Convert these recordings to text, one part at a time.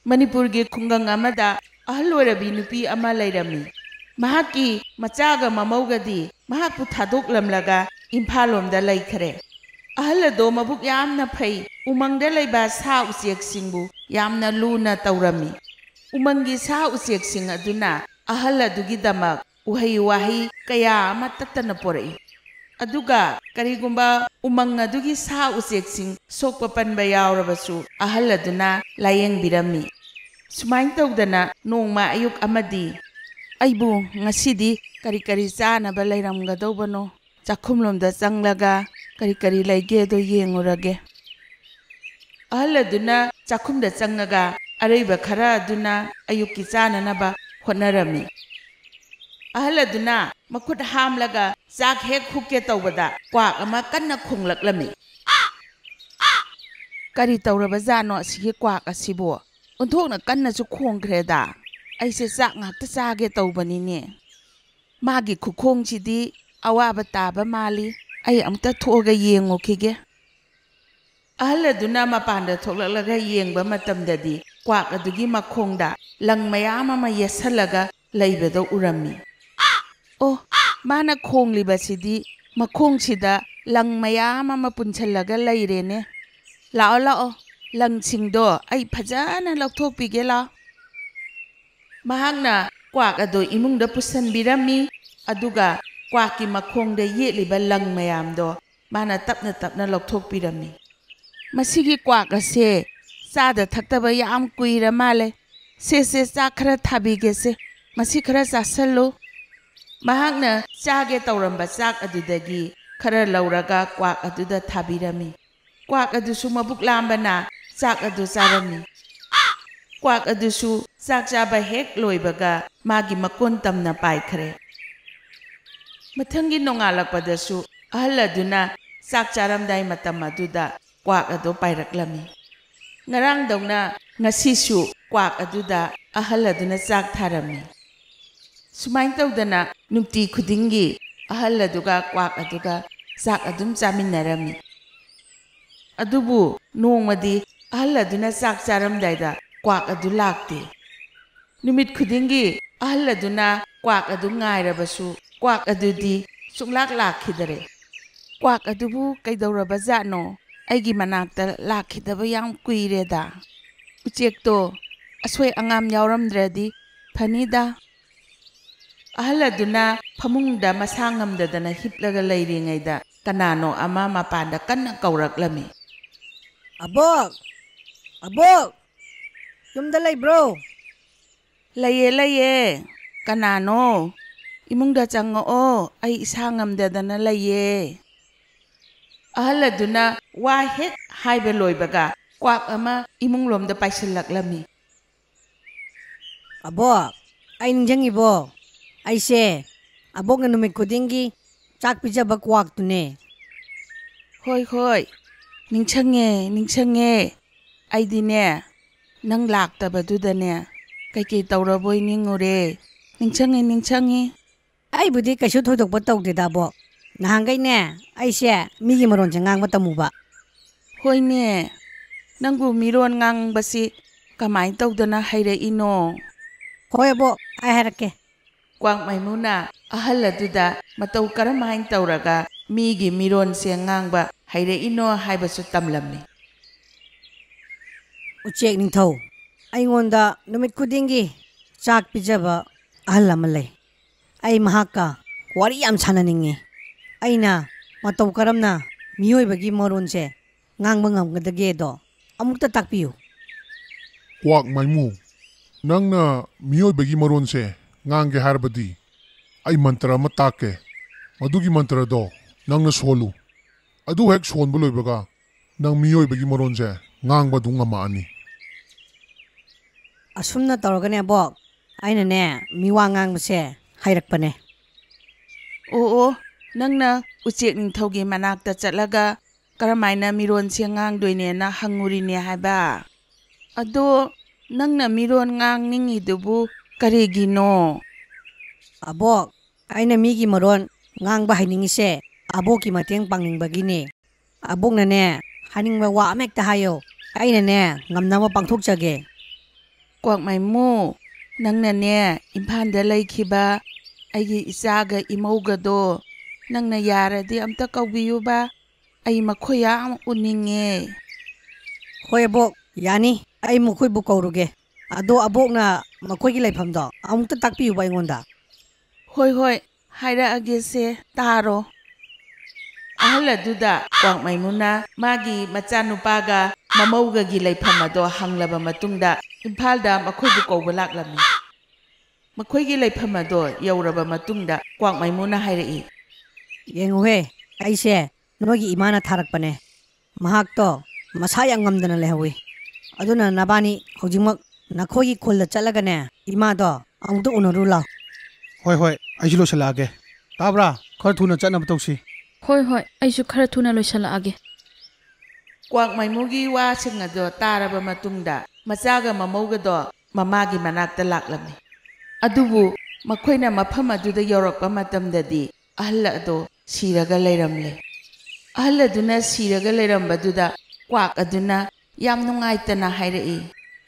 Manipurgi khungang amada ahal oirabi nupi ama lairami. Mahaki machaga mamaugadi mahakpu thadoklamlaga Imphalomda laikhare. Ahal ado mabuk yamna phai umangda laiba sa ucheksingbu yamna luna taurami. Umangi sa ucheksing aduna ahal adugi damak uhai wahi kaya ama tattana porai. Aduga karigumba umang adugi sa ucheksing sokpa panba yaurabasu ahal aduna layeng birami. Sumain tawdana nongma ayuk amadi aibu ngasidi kari chanaba lairamgadawbano chakhumlomda changlaga kari laige do yengurage. Ahal aduna chakhumda changaga araiba khara aduna ayukki chananaba hotnarami. Ahal aduna makhut hamlaga chak hek hukke tawbada kwak ama kanna khunglaklami. Kari tawraba jano asigi kwak asibo onthokna kanna chu khongkhreda. Aise chak ngakta chage tawbanine. Magi khukhongchidi awaba taba mali ai amta thoga yengokige. Ahal aduna mapanda thoklaklaga yengba matamdadi kwak adugi makhongda lang mayam ama yesalaga laibado urami. Oh, mana khonglibasidi makhongchida lang mayam ama punchalaga lairene. Lao langchingdo ai phajana laukthokpige la. Mahakna kwak ado imungda pusanbirami aduga kwaki makhongda yetliba lang mayamdo mana tapna laukthokpirami. Masigi kwak ase sada thaktaba yam kuira male se chak khara thabigese masi khara chasallo. Mahakna chage tawramba chak adudagi khara lauraga kwak aduda thabirami. Kwak adusu mabuk lambana chak adu charami. Kwak adusu chak chaba hek loibaga magi makon tamna paikhare. Mathangi nongalakpadasu ahal aduna chak charamdai matam aduda kwak adu pairaklami. Ngarang dawna ngasisu kwak aduda ahal aduna chak tharami. Sumain tawdana nukti khudingi ahal aduga kwak aduga chak adum chaminarami. Adubu nongmadi ahal aduna chak charamdaida kwak adu lakte. Numit khudingi ahal aduna kwak adu ngairabasu kwak adudi suklak lakhidare. Kwak adubu kaidawraba jatno aigi manakta lakhidaba yam kuireda. Uchekto asoi angam yauramdradi phanida. Ahal aduna phamungda masangamdadana hiplaga lairingaida kanano ama mapanda kanna kauraklami. Abok! Abok! Yumda bro! Laye. Kanano? Imungda changoo ay isangamdadana laye. Ahal aduna wahek haiba loibaga kwak ama imunglomda paisalaklami. Abok! Ay ningjangibo. Aise, abok na numit kudingi chak pijaba kwak tune. Hoi. Ningchange. Aidine nang laktabadudane kai tawraboy ningure. Ningchange. Ay budi kaishu thodokba tawdeda abok. Nahangay ne, aise migi maron jangang matamuba. Hoi ne, nangbu miron ngang basi kamay tawdana hayra ino. Hoi abok, ay harake. Kwak Maimu ahal aduda mataw karamain tawraga migi miron siya ngangba hayra ino haybasu tamlamni. Uchek ningthaw, aingonda numit kudingi chak pijaba ahal ama lay. Ay mahaka wari yam sananingi. Aina mataw karamna miyoybagi maronse ngangba ngamgadagedo amukta takpiyo. Kwak Maimu, nangna miyoybagi maronse ngange harbadi ay mantra matake. Madugi mantra do nangna solu. Adu hek son buloybaga nang miyoybagi maronse ngangba dung amaani. Asumna tawragane abok. Aina ne miwa ngangbase hayrakpane. Oo, nangna uchek ningthawgi manakta chatlaga karamaina miron siya ngangdoine na hangurine haiba. Ado nangna miron ngangningidubu karigino. Abok, aina migi maron ngangba hainingise aboki mateng pangingbagine. Abok na ne haningba wa amekta hayo. Aina ne ngamnama pangthokjage. Kwak Maimu, nangna imphanda laikhiba aigi isaga imogado nangna yaradi amta kaubiyuba ai makhoi yam uninge. Hoi abok yani ai mukhoi bu kauruge. Ado abokna makhoi gi laifamdo amukta takpiyu ba ingonda. Hoi haira agese taro. Ahal aduda Kwak Maimuna magi machanupaga mamauga gi laifam ado hanglaba matungda Imphalda makhoi bu kauba laklami. Makhoi gi laifam ado yauraba matungda Kwak Maimuna hairei. Yenguhe aise nogi imana tharakpane. Mahakto masa yang ngamdana lehawi. Aduna nabani hojimak nakhoi gi khulda chalagane imado amukta unarula. Hoi aisilo salage. Tabra khar thuna chana batausi. Hoi aishu khara thuna loisalaage. Kwak Maimugi wa sing ado taraba matungda machaga mamauga do mamagi manakta laklami. Adubu makhoina mafam aduda yorakpa matamdadi ahal ado siraga leiramle. Ahal aduna siraga leirambaduda Kwak aduna yam nungaitana hairei.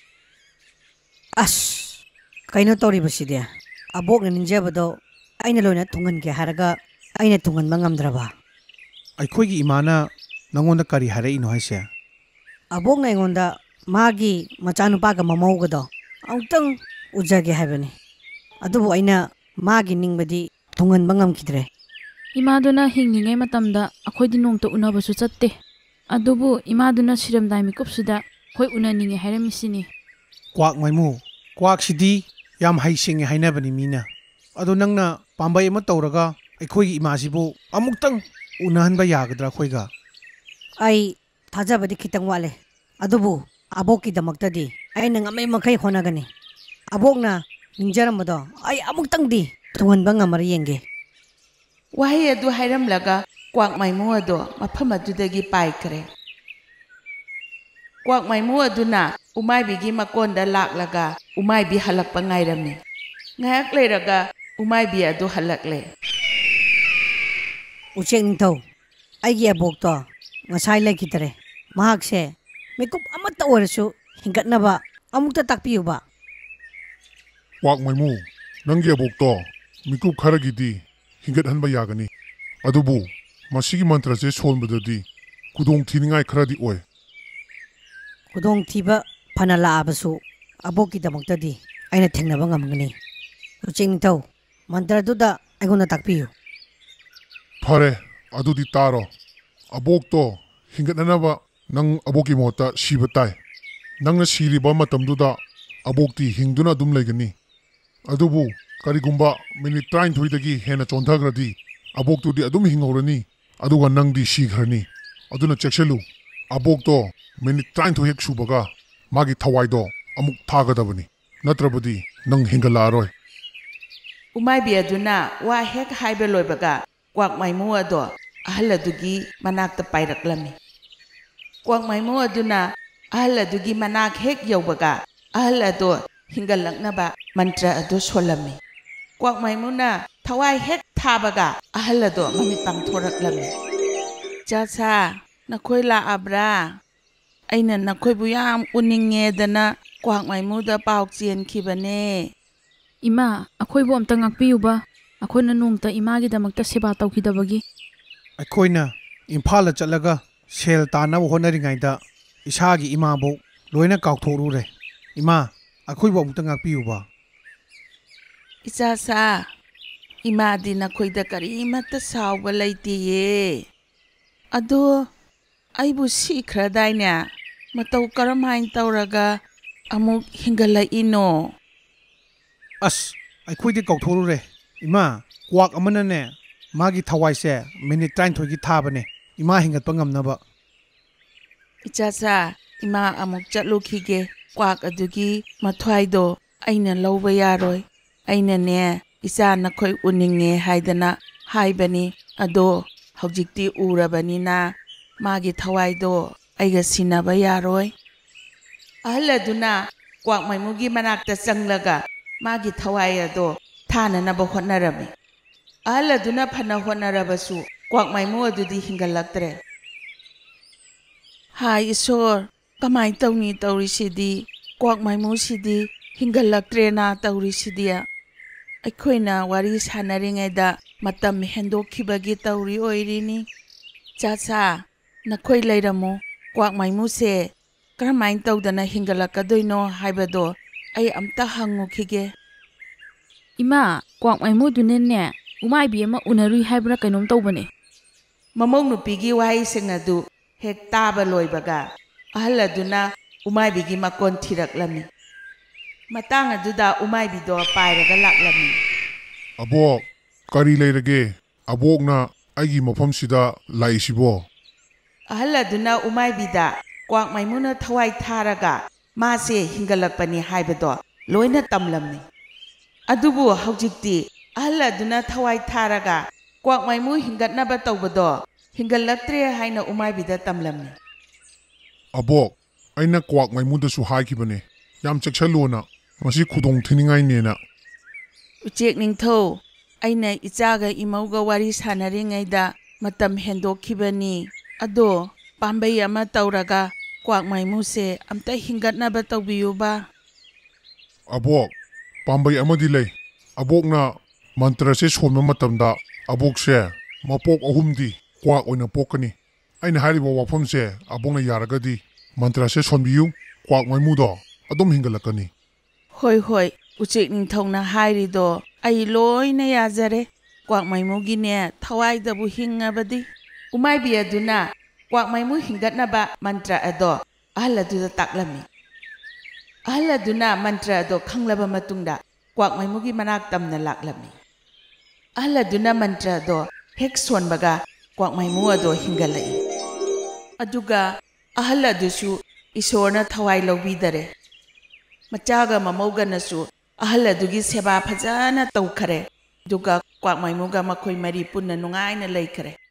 As kaino tori baside. Abokna ninjabado aina loina tungan ke haraga aina tungan mangamdraba. Eikhoi gi imana nangonda kari hare ino haise. Abokna ingonda magi machanupaga mamawgado amutang ujage haibani. Adubu aina magi ningbadi tungan mangamkidre. Imaduna hinglingai matamda akhoi nongta unabasu chatte. Adubu imaduna siramdai mikupsuda khoi unaninge hairemisini. Kwak Maimu, Kwak sidi yam haisinge hainabani mina. Ado nangna pambai ama tawraga eikhoi gi imasibu amuktang unahanba yagadra khoiga. Ai thajabadi khitang wale. Adubu aboki damaktadi aina ngamai makai honagani. Abokna ningjaramado ai amuktangdi tunganba ngamar yenge. Wahai adu hairamlaga Kwak Maimu ado mafam adudagi paikre. Kwak Maimu aduna umaibigi makonda laklaga umaibi halakpa ngairami. Ngayak leiraga umaibi adu halakle. Ucheng ningtau aigi abokto ngasai laikidre. Mahakse mikup amata orasu hingatnaba amukta takpiyuba. Kwak Maimu, nangi abokto mikub kharagidi hingathanba yagani. Adubu masigi mantra se solbadadi kudong thiningai kharadi oy. Kudong thiba phana laabasu aboki damaktadi aina thengnaba ngamgani. Ucheng ningtau mantra duda aigona takpiyu. Phare adudi taro. Abokto hingathanaba nang aboki mota shibatai. Nangna siriba matamduda abokti hingduna dum laigani. Adubu karigumba minit 30 dagi hena chondagradi aboktudi adum hingorani aduga nangdi shighrani. Aduna chekselu abokto minit 30 hek subaga magi thawaido amuk thagadabani. Natrabadi nang hingalaroy. Umaibi aduna wa hek haibe loibaga Kwak Maimu ado ahal adugi manakta pairaklami. Kwak Maimu aduna ahal adugi manak hek yaubaga ahal ado hingalaknaba mantra ado solami. Kwak Maimuna thawai hek thabaga ahal ado mamit pangthoraklami. Chacha nakhoi laabra aina nakhoi bu yam uninge dana Kwak Maimuda pauk chienkibane. Ima akhoi bo amta ngakpiyuba akhona nongta imagi damakta seba tawkidabagi. Eikhoina Imphala chalaga sel tana honaringaida isagi imabo loina kaukthorure. Ima akhoi bo amta ngakpiyuba. Ichacha imadi nakhoida karimata sawba laitiye. Ado aibu sikhradainya matau karamain tawraga amuk hingala ino. As aikhoi kaukthorure. Ima Kwak amanane magi thawai se minit 30 gi thabane ima hingatpa ngamnaba. Ichacha ima amuk chatlukhige Kwak adugi mathwaido aina lawba yaroi. Aina ne isa nakhoi uninge haidana haibani ado hojikti urabanina magi thawaido aiga sinaba yaroi. Ahal aduna Kwak Maimugi manakta changlaga magi thawai ado thananaba hotnarami. Ahal aduna phana hotnarabasu Kwak Maimu adudi hingalaktre. Hai Isor kamai tawni tawrisidi Kwak Maimu sidi hingalaktrena taurisidia. Eikhoi wari sanaringeda matam hendokhibagi tauri oirini. Chacha, nakhoi leiramo Kwak Maimu se karamain tawdana hingalakadoino haibado ai amta hangukhige. Ima, Kwak Maimu dunenne umaibi ama unarui haibra kainom tawbane. Mamong nupigi wahaising adu hek taba loibaga ahal aduna umaibigi makon thiraklami. Matang aduda umaibido pairaga laklami. Abok, kari leirage, abokna aigi mafamsida laisibo. Ahal aduna umaibida Kwak Maimuna thawai tharaga mase hingalakpani haibado loina tamlamni. Adubu haujikti ahal aduna thawai tharaga Kwak Maimu hingatnaba tawbado hingalaktre haina umaibida tamlamni. Abok, aina Kwak Maimudasu haikibane. Yam cheksalona, masi khudong thiningainena. Uchek ningtho aina ichaga imauga wari sanaringaida matam hendokhibani. Ado pambai ama tawraga Kwak Maimu se amta hingatnaba tawbiyu ba. Abok, pambai amadi lay. Abokna mantra se sonma matamda abok se mapok ahumdi Kwak oina pokani. Aina hariba wafam se abokna yaragadi mantra se sonbiyu Kwak Maimudo adom hingalakani. Hoi uchek ningthona hairido ai loina yazare Kwak Maimu gine thawai dabu hingabadi. Umaibi aduna Kwak Maimu hingatnaba mantra ado ahal aduda taklami. Ahal aduna mantra ado khanglaba matungda Kwak Maimugi manak tamna laklami. Ahal aduna mantra ado hek sonbaga Kwak Maimu ado hingalai. Aduga ahal adusu isorna thawai lawbidare. Machaga mamauga nasu ahal adugi seba phajana tawkhare. Aduga Kwak Maimuga makhoi mari punna nungai na laikare.